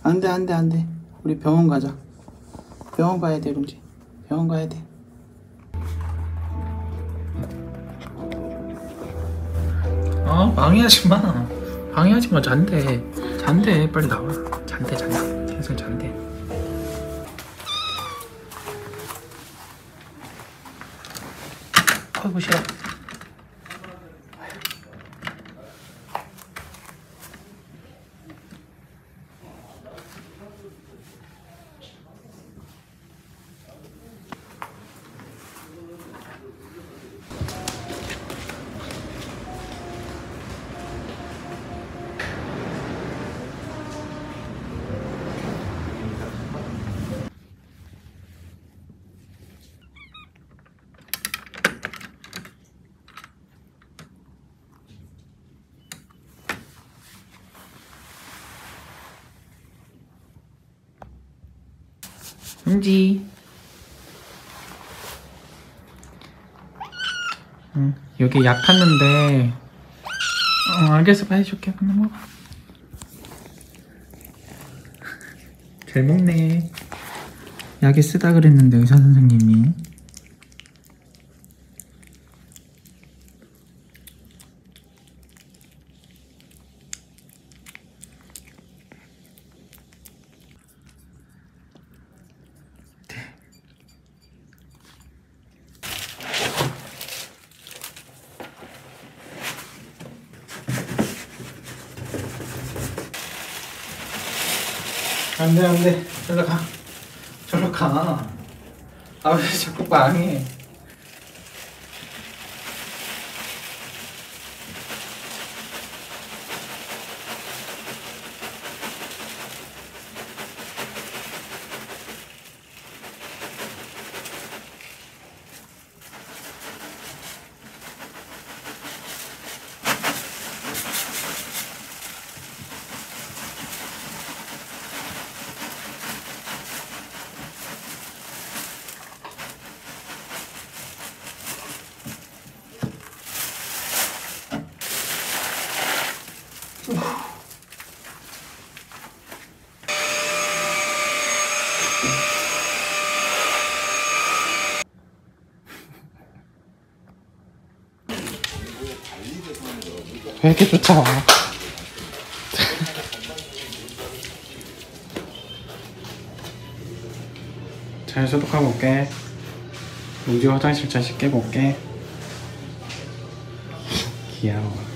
안돼 안돼 안돼. 우리 병원 가자. 병원 가야 돼 룽지. 병원 가야 돼. 방해하지마. 방해하지마. 잔대 빨리 나와. 잔대 계속 잔대. 아이고 싫어. 룽지. 응, 여기 약 탔는데. 알겠어. 해줄게. 그냥 먹어. 잘 먹네. 약에 쓰다 그랬는데 의사 선생님이. 안돼 절로 가. 왜 자꾸 방해. 왜 이렇게 쫓아와? 잘 소독하고 올게. 룽지 화장실 잘 씻고 올게. 귀여워.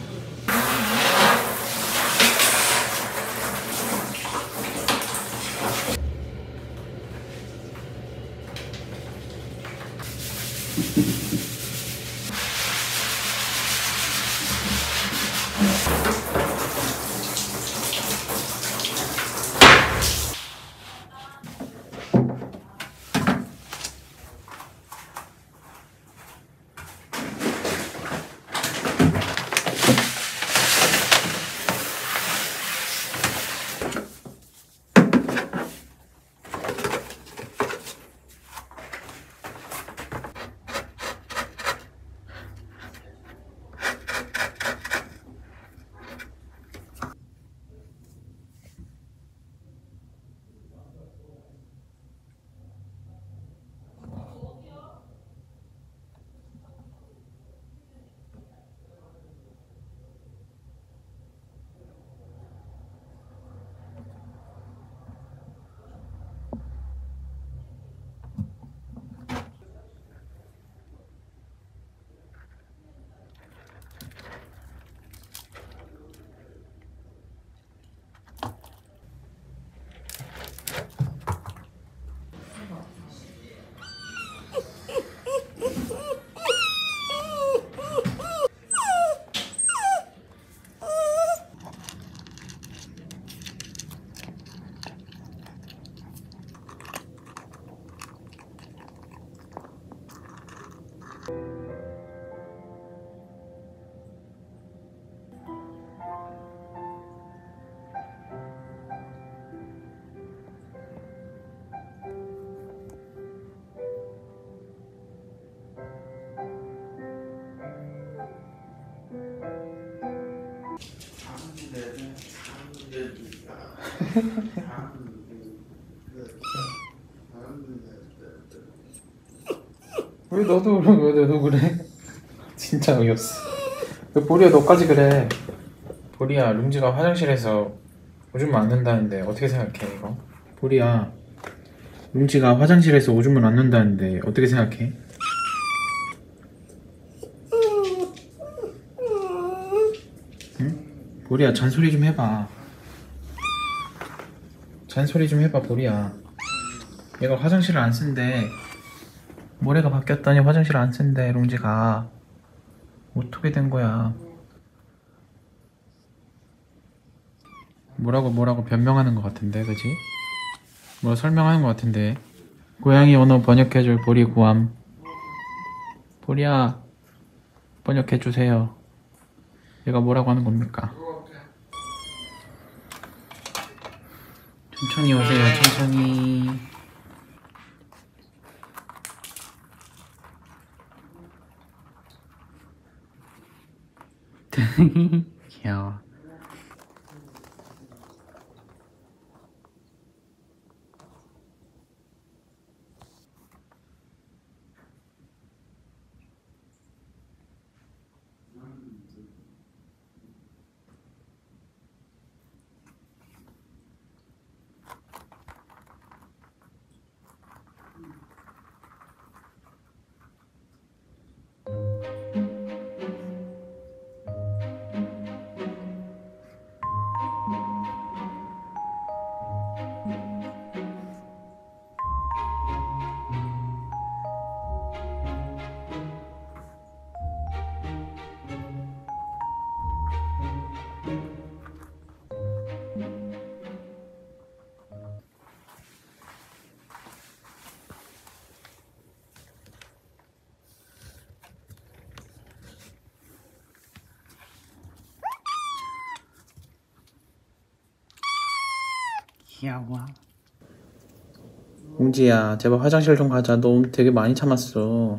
왜 너도 그래? 진짜 어이없어. 왜 보리야 너까지 그래? 보리야 룽지가 화장실에서 오줌을 안 눈다는데 어떻게 생각해 이거? 보리야 룽지가 화장실에서 오줌을 안 눈다는데 어떻게 생각해? 응? 보리야 잔소리 좀 해봐. 잔소리 좀 해봐 보리야. 얘가 화장실을 안 쓴대. 모래가 바뀌었더니 화장실을 안 쓴대 룽지가. 어떻게 된 거야? 뭐라고 변명하는 것 같은데 그지? 뭐 설명하는 것 같은데. 고양이 언어 번역해줄 보리 구함. 보리야 번역해주세요. 얘가 뭐라고 하는 겁니까? 천천히 오세요 천천히. 귀여워. 귀여워. 웅지야 제발 화장실 좀 가자. 너 되게 많이 참았어.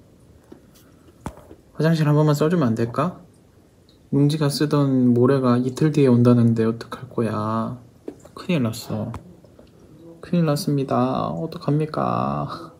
화장실 한 번만 써주면 안 될까? 웅지가 쓰던 모래가 이틀 뒤에 온다는데 어떡할 거야. 큰일 났어. 큰일 났습니다. 어떡합니까?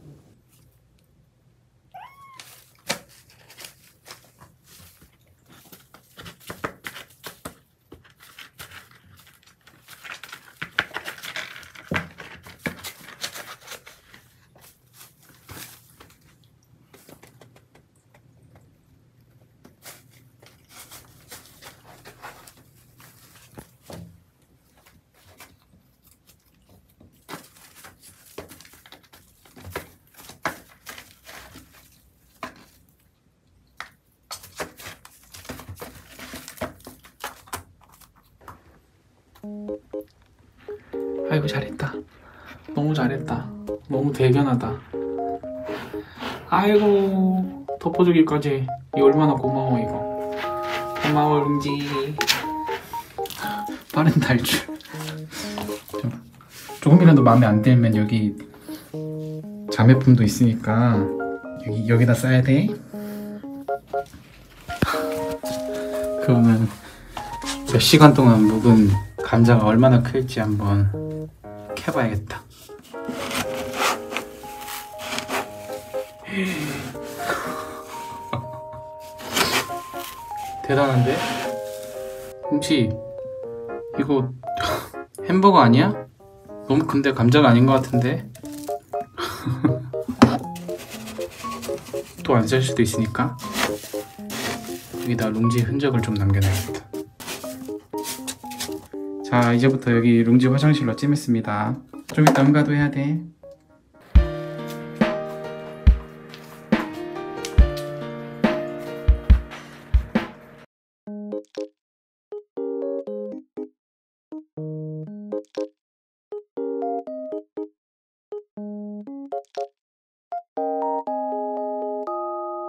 아이고 잘했다. 너무 잘했다. 너무 대견하다. 아이고 덮어주기까지. 이 얼마나 고마워 이거. 고마워 룽지. 빠른 탈출. 조금이라도 마음에 안 들면 여기 자매품도 있으니까 여기다 써야 돼. 그러면 몇 시간 동안 묵은 감자가 얼마나 클지 한번 캐봐야겠다. 대단한데? 혹시 이거 햄버거 아니야? 너무 큰데 감자가 아닌 것 같은데? 또 안 살 수도 있으니까 여기다 룽지 흔적을 좀 남겨놔야겠다. 자 이제부터 여기 룽지 화장실로 찜했습니다. 좀 이따 응가도 해야 돼.